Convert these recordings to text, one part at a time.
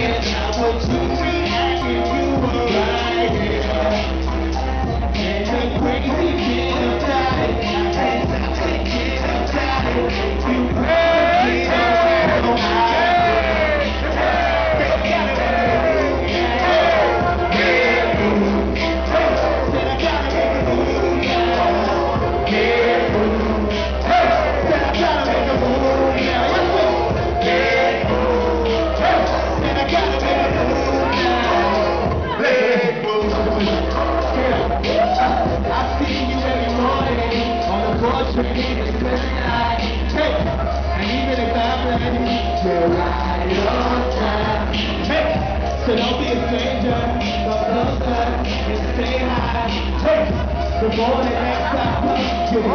So don't be a stranger, but closer and stay high. Hey, the more the next time you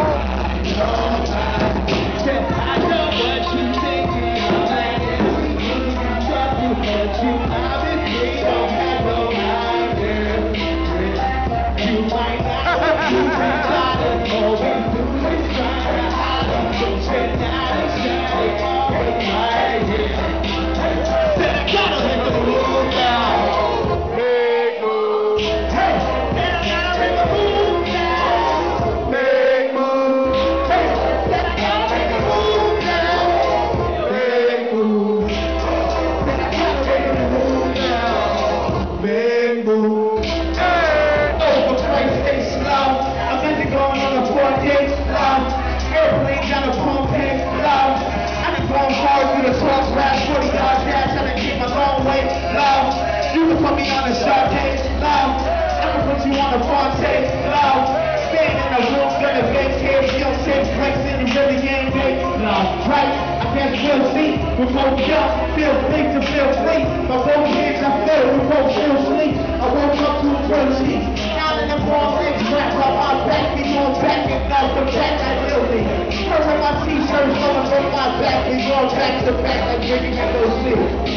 I know what you thinking. I'm like everything you trust you, but you obviously don't have no idea. You might not know you can try to always do is try to hide it, but you're not a shiny always right here. Said I gotta make the move now. Big move. Hey, said I gotta make a move now. Big move. Hey, said I gotta make a move now. Big move. Said I gotta make a move now. Big move. Hey, over Christ, stay slow. I'm busy going on a 4-day slow. Airplane down a pump head slow. I done gone hard through the cross last 40 yards dash. I done keep my long way low. You can put me on a sharp case low. I can put you on a Fonte low. Staying in the room, gonna vacate. You don't take breaks and you really ain't big. No, right? I guess we'll see. We're both young, feel big to feel free. My both hands I feel, we both feel sleep. I woke up to a drill sheet. Down in the ball legs, wrapped on my back. We going back and now the back I will be. Wearing my t-shirts, going from my back. We going back to back like drinking at those seats.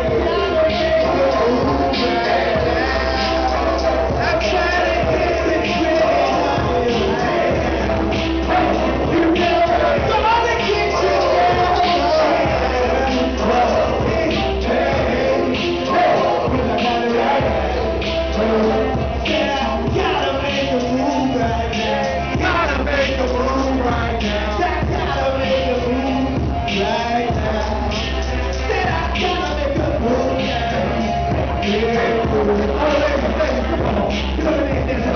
I'm trying to get it ready. You know, somebody get you down. Gotta make a move right now. Gotta make a move right now. Gotta make a move right now. Said I gotta make a move now. Yeah, oh, ladies, come on. Come on in this.